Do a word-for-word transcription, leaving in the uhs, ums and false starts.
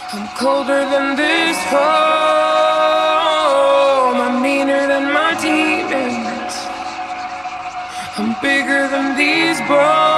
I'm colder than this foam. I'm meaner than my demons. I'm bigger than these bones.